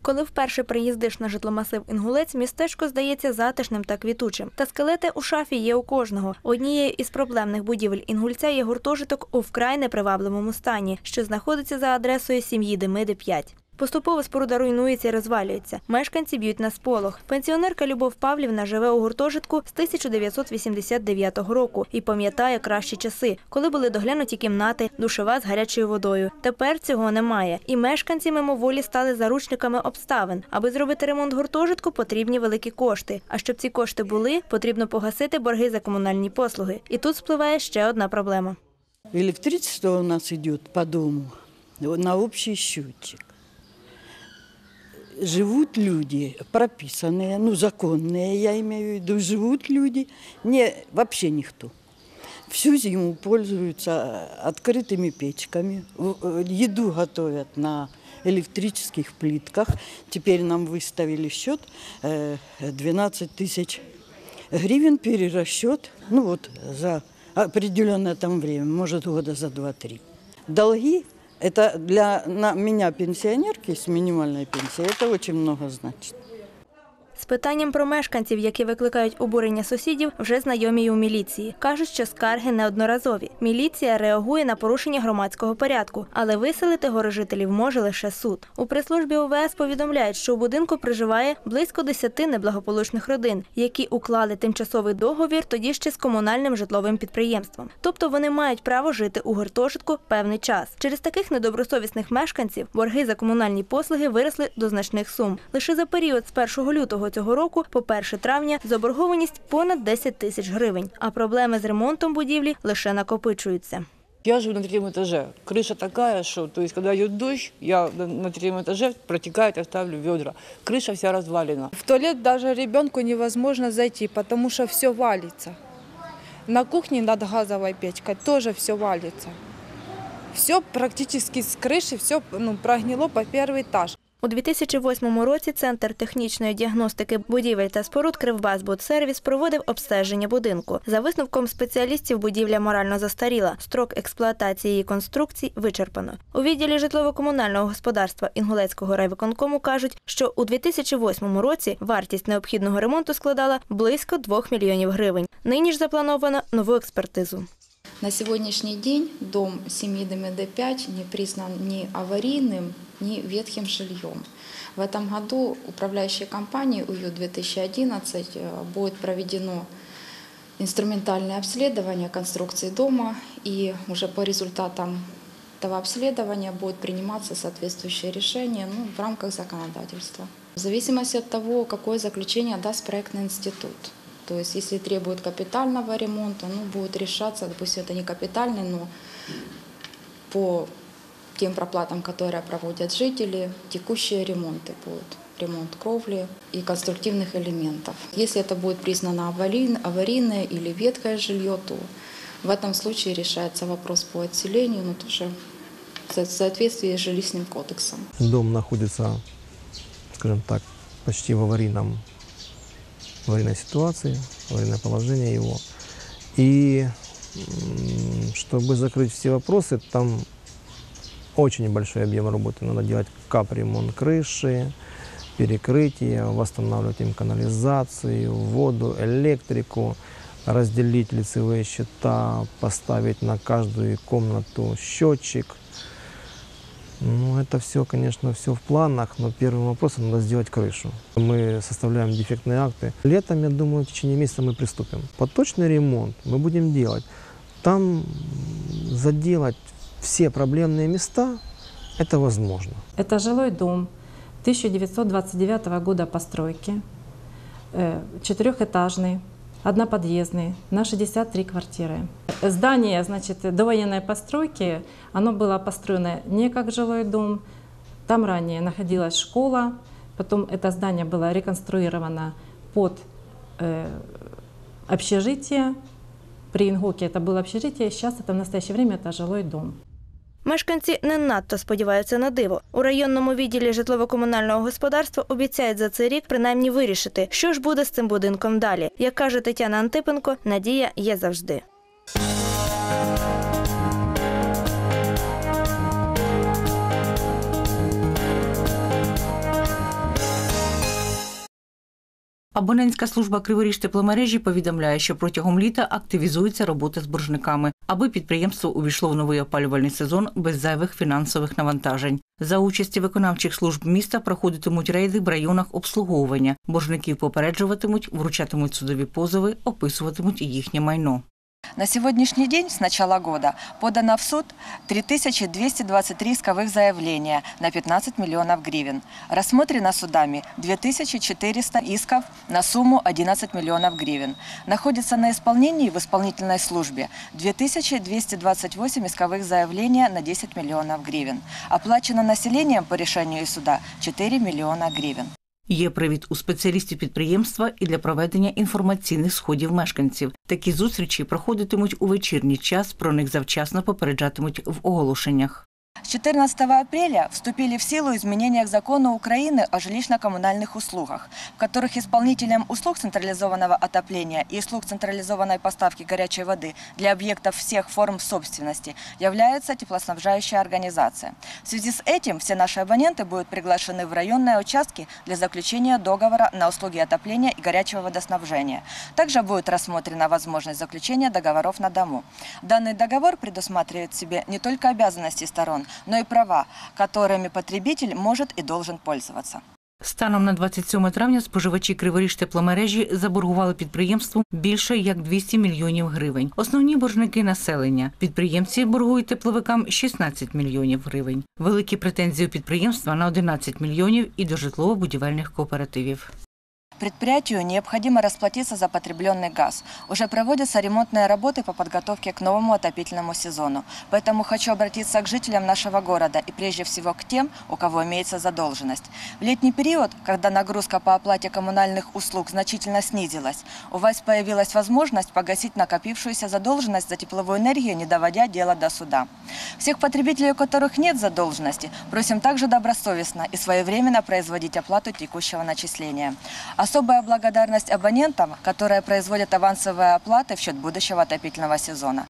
Коли вперше приїздиш на житломасив Інгулець, містечко здається затишним та квітучим. Та скелети у шафі є у кожного. Однією із проблемних будівель Інгульця є гуртожиток у вкрай непривабливому стані, що знаходиться за адресою сім'ї Демиди, 5. Поступово споруда руйнується і розвалюється. Мешканці б'ють на сполох. Пенсіонерка Любов Павлівна живе у гуртожитку з 1989 року і пам'ятає кращі часи, коли були доглянуті кімнати, душова з гарячою водою. Тепер цього немає. І мешканці мимоволі стали заручниками обставин. Аби зробити ремонт гуртожитку, потрібні великі кошти. А щоб ці кошти були, потрібно погасити борги за комунальні послуги. І тут спливає ще одна проблема. Електричество у нас йде по дому на общий счетчик. Живут люди, прописанные, законные, я имею в виду, живут люди, вообще никто. Всю зиму пользуются открытыми печками, еду готовят на электрических плитках. Теперь нам выставили счет 12 тысяч гривен, перерасчет, за определенное там время, может года за 2-3. Долги. Это для меня, пенсионерки с минимальной пенсией, это очень много значит. З питанням про мешканців, які викликають обурення сусідів, вже знайомі й у міліції. Кажуть, що скарги неодноразові. Міліція реагує на порушення громадського порядку, але виселити горожителів може лише суд. У прес-службі ОВС повідомляють, що у будинку проживає близько 10 неблагополучних родин, які уклали тимчасовий договір тоді ще з комунальним житловим підприємством. Тобто вони мають право жити у гуртожитку певний час. Через таких недобросовісних мешканців борги за комунальні послуги виросли до значних сум. Лише за період з 1 лютого цього року по 1 травня заборгованість понад 10 тисяч гривень, а проблеми з ремонтом будівлі лише накопичуються. Я живу на 3-м этаже. Крыша такая, что, то есть, когда идет дождь, я на 3-м этаже протекает, я ставлю ведра. Крыша вся развалена. В туалет даже ребенку невозможно зайти, потому что все валится. На кухне над газовой печкой тоже все валится. Все практически с крыши, все прогнило по 1-й этаж. У 2008 році Центр технічної діагностики будівель та споруд «Кривбасбудсервіс» проводив обстеження будинку. За висновком спеціалістів, будівля морально застаріла, строк експлуатації її конструкцій вичерпано. У відділі житлово-комунального господарства Інгулецького райвиконкому кажуть, що у 2008 році вартість необхідного ремонту складала близько 2 мільйонів гривень. Нині ж заплановано нову експертизу. На сегодняшний день дом семьи Демиды 5 не признан ни аварийным, ни ветхим жильем. В этом году управляющей компанией «Уют-2011» будет проведено инструментальное обследование конструкции дома, и уже по результатам этого обследования будет приниматься соответствующее решение в рамках законодательства. В зависимости от того, какое заключение даст проектный институт. То есть, если требует капитального ремонта, будет решаться, допустим, это не капитальный, но по тем проплатам, которые проводят жители, текущие ремонты будут. Ремонт кровли и конструктивных элементов. Если это будет признано аварийное или ветхое жилье, то в этом случае решается вопрос по отселению, но тоже в соответствии с жилищным кодексом. Дом находится, скажем так, почти в аварийной ситуации, аварийное положение его. И чтобы закрыть все вопросы, там очень большой объем работы. Надо делать капремонт крыши, перекрытие, восстанавливать им канализацию, воду, электрику, разделить лицевые счета, поставить на каждую комнату счетчик. Это все, конечно, все в планах, но первым вопросом надо сделать крышу. Мы составляем дефектные акты. Летом, я думаю, в течение месяца мы приступим. Поточный ремонт мы будем делать. Там заделать все проблемные места – это возможно. Это жилой дом 1929 года постройки, 4-этажный, одноподъездный, на 63 квартиры. Здание, довоенной постройки, оно было построено не как жилой дом. Там ранее находилась школа, потом это здание было реконструировано под общежитие. При Інгулці это было общежитие, сейчас это в настоящее время это жилой дом. Мешканці не надто сподіваються на диво. У районному відділі житлово-комунального господарства обіцяють за цей рік принаймні вирішити, що ж буде з цим будинком далі. Як каже Тетяна Антипенко, надія є завжди. Абонентська служба «Криворіжтепломережі» повідомляє, що протягом літа активізується робота з боржниками, аби підприємство увійшло в новий опалювальний сезон без зайвих фінансових навантажень. За участі виконавчих служб міста проходитимуть рейди в районах обслуговування. Боржників попереджуватимуть, вручатимуть судові позови, описуватимуть їхнє майно. На сегодняшний день, с начала года, подано в суд 3223 исковых заявления на 15 миллионов гривен. Рассмотрено судами 2400 исков на сумму 11 миллионов гривен. Находится на исполнении в исполнительной службе 2228 исковых заявлений на 10 миллионов гривен. Оплачено населением по решению суда 4 миллиона гривен. Є привід у спеціалістів підприємства і для проведення інформаційних сходів мешканців. Такі зустрічі проходитимуть у вечірній час, про них завчасно попереджатимуть в оголошеннях. С 14 апреля вступили в силу изменения к закону Украины о жилищно-коммунальных услугах, в которых исполнителем услуг централизованного отопления и услуг централизованной поставки горячей воды для объектов всех форм собственности является теплоснабжающая организация. В связи с этим все наши абоненты будут приглашены в районные участки для заключения договора на услуги отопления и горячего водоснабжения. Также будет рассмотрена возможность заключения договоров на дому. Данный договор предусматривает в себе не только обязанности сторон, но и права, которыми потребитель может и должен пользоваться. Станом на 27 травня споживачі Криворіжтепломережі заборгували підприємству більше як 200 мільйонів гривень. Основні боржники – населення. Підприємці боргують тепловикам 16 мільйонів гривень. Великі претензії у підприємства на 11 мільйонів і до житлово-будівельних кооперативів. Предприятию необходимо расплатиться за потребленный газ. Уже проводятся ремонтные работы по подготовке к новому отопительному сезону. Поэтому хочу обратиться к жителям нашего города и прежде всего к тем, у кого имеется задолженность. В летний период, когда нагрузка по оплате коммунальных услуг значительно снизилась, у вас появилась возможность погасить накопившуюся задолженность за тепловую энергию, не доводя дело до суда. Всех потребителей, у которых нет задолженности, просим также добросовестно и своевременно производить оплату текущего начисления. Особая благодарность абонентам, которые производят авансовые оплаты в счет будущего отопительного сезона.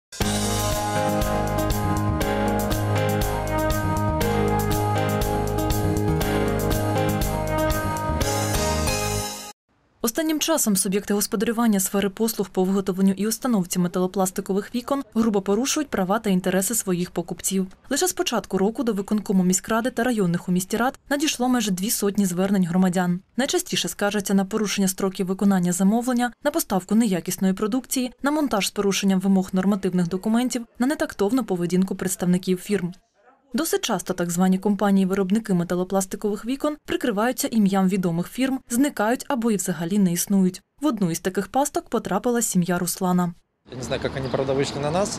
Останнім часом суб'єкти господарювання сфери послуг по виготовленню і установці металопластикових вікон грубо порушують права та інтереси своїх покупців. Лише з початку року до виконкому міськради та районних у місті рад надійшло майже 200 звернень громадян. Найчастіше скаржаться на порушення строків виконання замовлення, на поставку неякісної продукції, на монтаж з порушенням вимог нормативних документів, на нетактовну поведінку представників фірм. Досить часто так звані компанії-виробники металопластикових вікон прикриваються ім'ям відомих фірм, зникають або і взагалі не існують. В одну із таких пасток потрапила сім'я Руслана. Я не знаю, как они, правда, вышли на нас.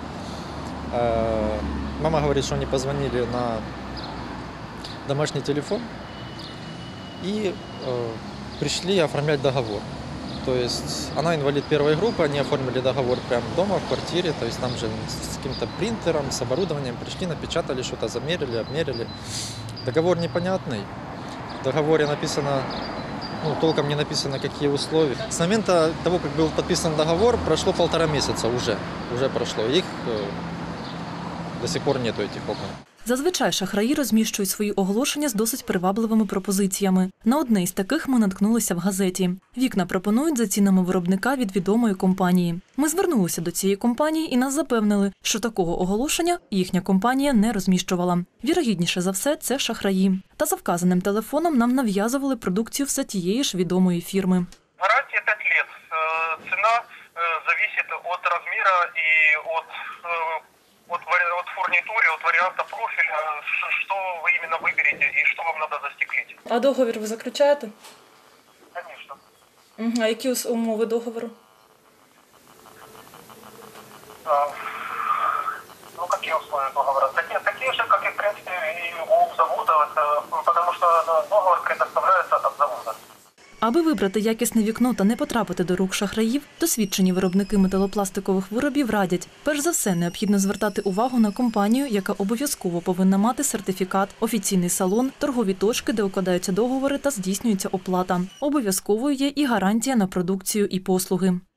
Мама говорит, что они позвонили на домашний телефон и пришли оформлять договор. То есть она инвалид первой группы, они оформили договор прямо дома, в квартире, то есть там же с каким-то принтером, с оборудованием пришли, напечатали, что-то замерили, обмерили. Договор непонятный, в договоре написано, толком не написано, какие условия. С момента того, как был подписан договор, прошло 1,5 месяца уже прошло, их до сих пор нету этих окон. Зазвичай шахраї розміщують свої оголошення з досить привабливими пропозиціями. На одне із таких ми наткнулися в газеті. Вікна пропонують за цінами виробника від відомої компанії. Ми звернулися до цієї компанії і нас запевнили, що такого оголошення їхня компанія не розміщувала. Вірогідніше за все, це шахраї. Та за вказаним телефоном нам нав'язували продукцію все тієї ж відомої фірми. Гарантія 5 років. Ціна залежить від розміру і от фурнитури, от варианта профиля, что вы именно выберете и что вам надо застеклить. А договір ви заключаєте? Конечно. А які умови договору? Какие условия договора? Такие же, как и, в принципе, и у завода, потому что договор предоставляется от завода. Аби вибрати якісне вікно та не потрапити до рук шахраїв, досвідчені виробники металопластикових виробів радять, перш за все, необхідно звертати увагу на компанію, яка обов'язково повинна мати сертифікат, офіційний салон, торгові точки, де укладаються договори та здійснюється оплата. Обов'язковою є і гарантія на продукцію і послуги.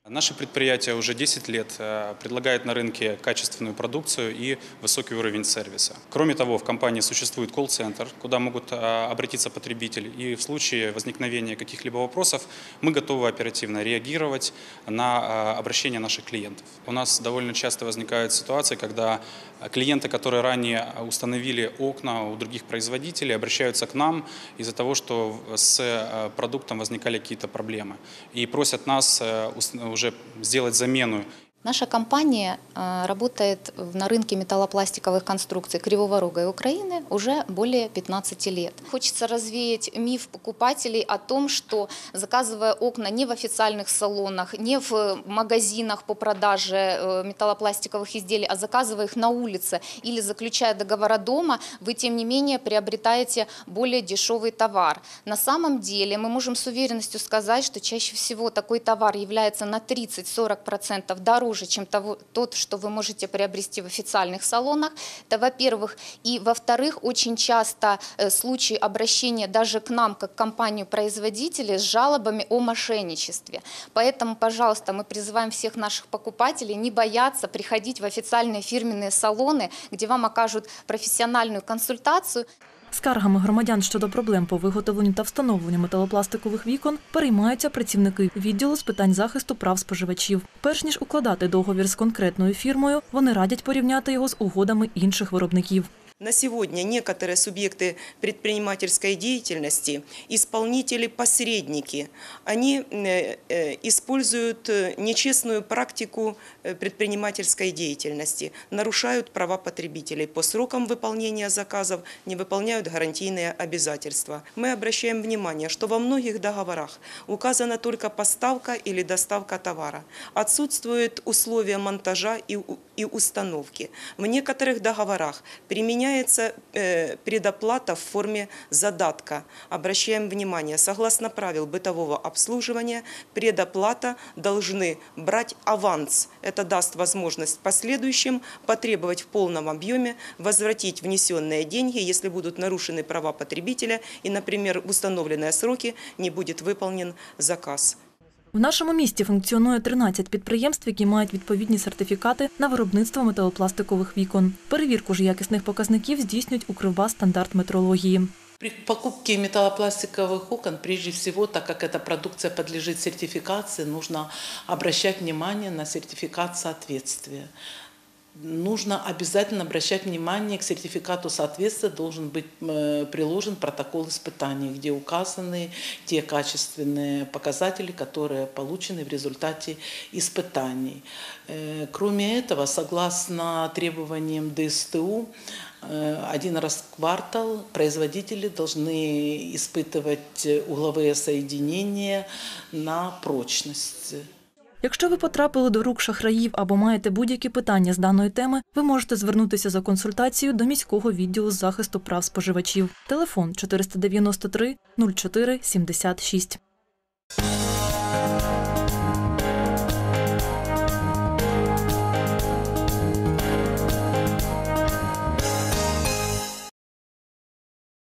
Наше предприятие уже 10 лет предлагает на рынке качественную продукцию и высокий уровень сервиса. Кроме того, в компании существует колл-центр, куда могут обратиться потребители. И в случае возникновения каких-либо вопросов мы готовы оперативно реагировать на обращения наших клиентов. У нас довольно часто возникают ситуации, когда клиенты, которые ранее установили окна у других производителей, обращаются к нам из-за того, что с продуктом возникали какие-то проблемы. И просят нас уже сделать замену. Наша компания работает на рынке металлопластиковых конструкций Кривого Рога и Украины уже более 15 лет. Хочется развеять миф покупателей о том, что заказывая окна не в официальных салонах, не в магазинах по продаже металлопластиковых изделий, а заказывая их на улице или заключая договора дома, вы тем не менее приобретаете более дешевый товар. На самом деле мы можем с уверенностью сказать, что чаще всего такой товар является на 30-40% дороже, чем тот, что вы можете приобрести в официальных салонах. Это, во-первых. И, во-вторых, очень часто случаи обращения даже к нам, как компанию-производителей, с жалобами о мошенничестве. Поэтому, пожалуйста, мы призываем всех наших покупателей не бояться приходить в официальные фирменные салоны, где вам окажут профессиональную консультацию. Скаргами громадян щодо проблем по виготовленню та встановленню металопластикових вікон переймаються працівники відділу з питань захисту прав споживачів. Перш ніж укладати договір з конкретною фірмою, вони радять порівняти його з угодами інших виробників. На сегодня некоторые субъекты предпринимательской деятельности, исполнители-посредники, они используют нечестную практику предпринимательской деятельности, нарушают права потребителей, по срокам выполнения заказов не выполняют гарантийные обязательства. Мы обращаем внимание, что во многих договорах указана только поставка или доставка товара. Отсутствуют условия монтажа и установки. В некоторых договорах применяется предоплата в форме задатка. Обращаем внимание, согласно правил бытового обслуживания, предоплата должны брать аванс. Это даст возможность в последующем потребовать в полном объеме возвратить внесенные деньги, если будут нарушены права потребителя и, например, в установленные сроки не будет выполнен заказ. В нашому місті функціонує 13 підприємств, які мають відповідні сертифікати на виробництво металопластикових вікон. Перевірку ж якісних показників здійснюють у Кривбас стандарт метрології. При покупке металлопластиковых окон, прежде всего, так как эта продукция подлежит сертификации, нужно обращать внимание на сертификат соответствия. Нужно обязательно обращать внимание, к сертификату соответствия должен быть приложен протокол испытаний, где указаны те качественные показатели, которые получены в результате испытаний. Кроме этого, согласно требованиям ДСТУ, один раз в квартал производители должны испытывать угловые соединения на прочность. Якщо ви потрапили до рук шахраїв або маєте будь-які питання з даної теми, ви можете звернутися за консультацією до міського відділу з захисту прав споживачів. Телефон 493 04 76.